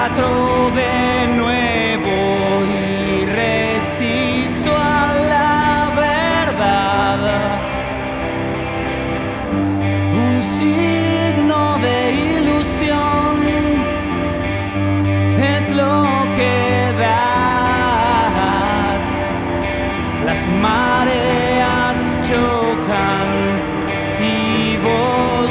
trato de nuevo y resisto a la verdad. Un signo de ilusión es lo que das. Las mareas chocan y vos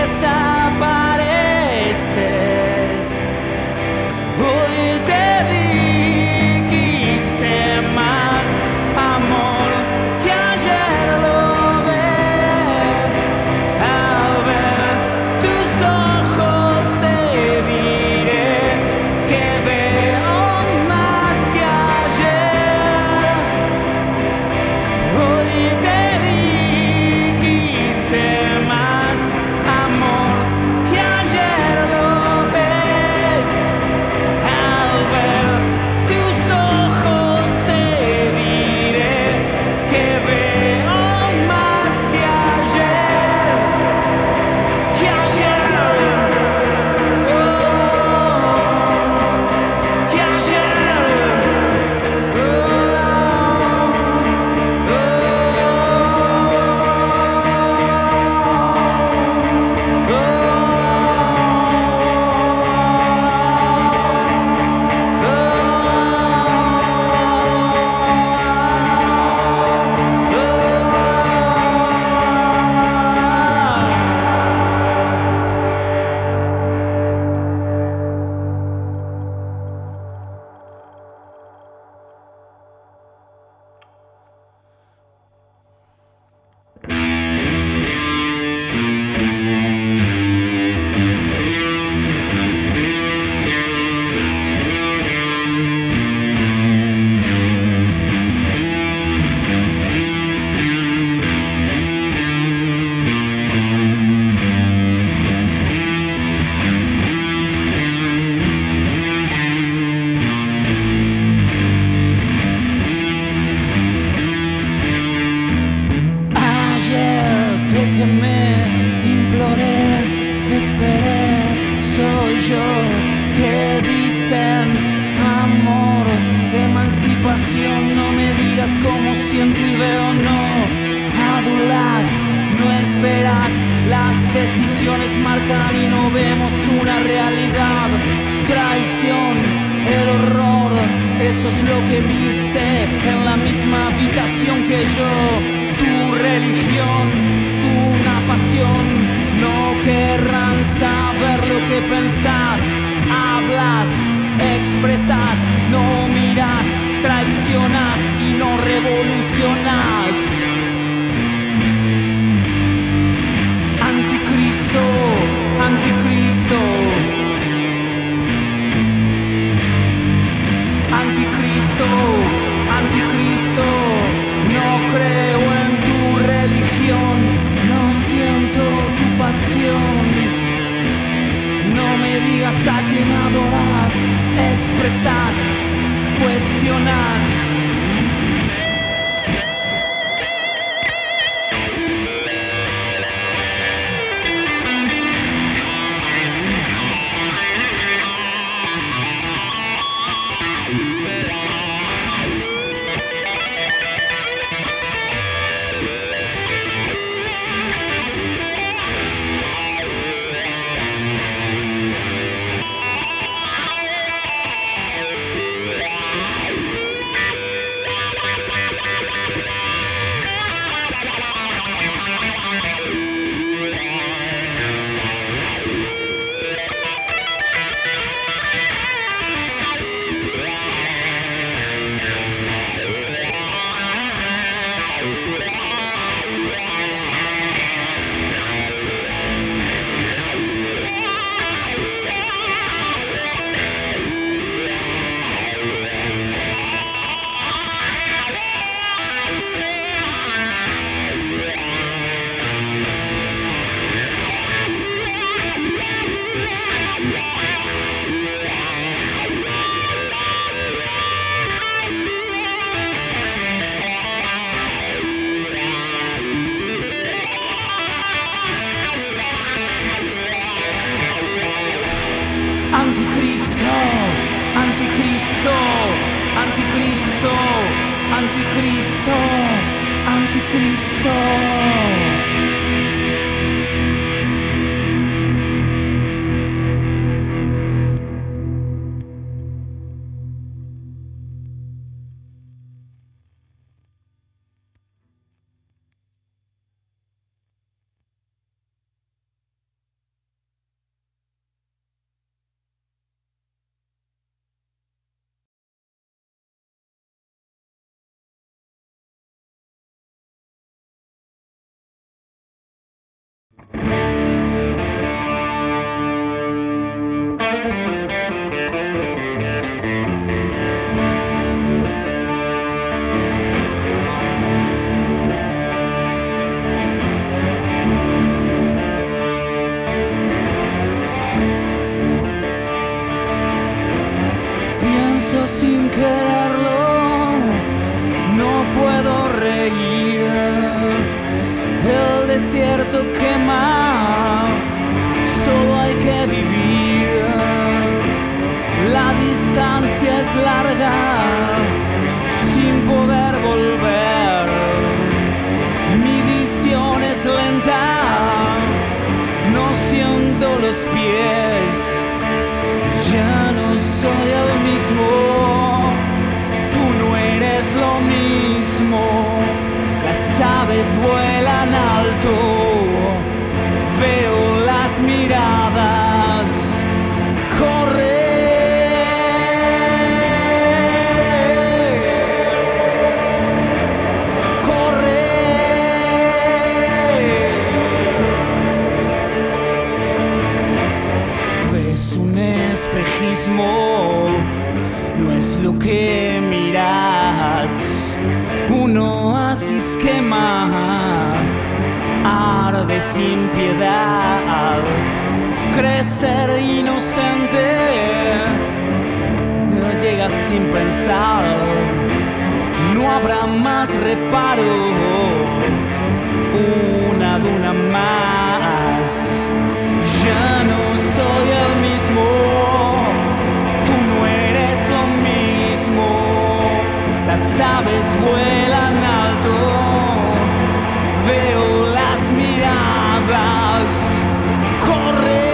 desapareces. Hoy te di, quise más amor que ayer, lo ves. Al ver tus ojos te diré que veo más que ayer. Hoy te di, quise más amor que ayer, lo ves. Al ver tus ojos te diré que veo más que ayer, que ayer, oh, que ayer, oh, ayer te quemé, imploré, esperé, soy yo que dicen amor, emancipación. No me digas cómo siento y veo, no adulas, no esperas, las decisiones marcan y no vemos una realidad. Traición, el horror, eso es lo que viste en la misma habitación que yo. Tu religión, una pasión, no querrán saber lo que pensás. Hablas, expresas, no miras, traicionas y no revolucionas. Anticristo, anticristo, anticristo, anticristo. No creo en tu religión, no siento tu pasión. No me digas a quién adoras, expresas, cuestionas. Anticristo, anticristo, anticristo, anticristo, anticristo. Pienso sin quererlo, no puedo reír. El desierto quema, solo hay que vivir. La distancia es larga, sin poder volver. Mi visión es lenta, no siento los pies. Ya no soy el mismo, tú no eres lo mismo. Las aves vuelan alto, veo las miradas correr. Ves un espejismo, no es lo que miras. Un oasis quema, arde sin piedad. Crecer inocente, no llegas sin pensar. No habrá más reparo, una duna más. Ya no soy el mismo, tú no eres lo mismo. Las aves vuelan alto, veo las miradas correr.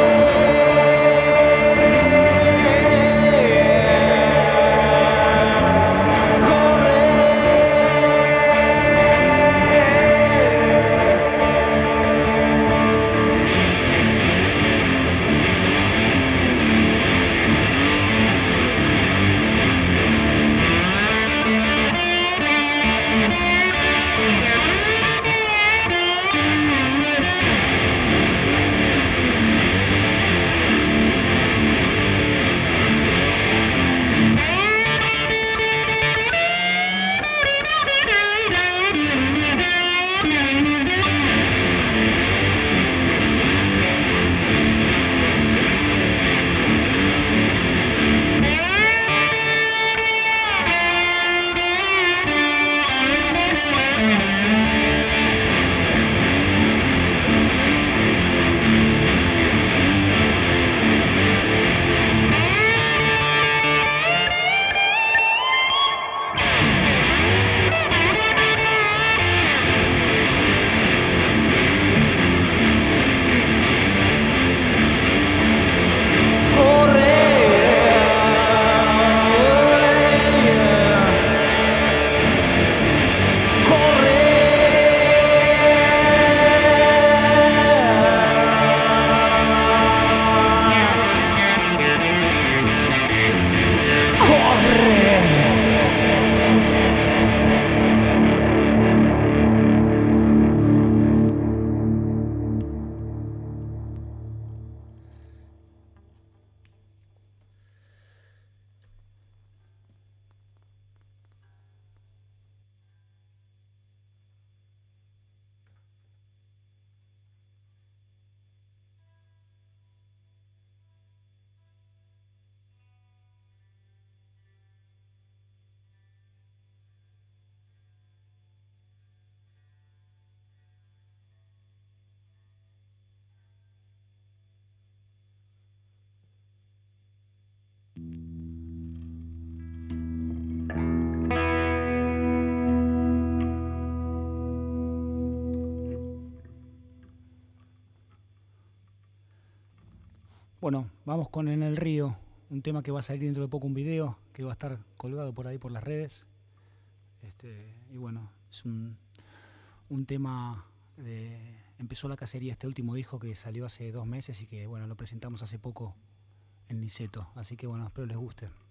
Bueno, vamos con En el Río, un tema que va a salir dentro de poco, un video que va a estar colgado por ahí por las redes. Y bueno, es un tema de... Empezó la cacería, este último disco que salió hace 2 meses y que bueno, lo presentamos hace poco en Niceto. Así que bueno, espero les guste.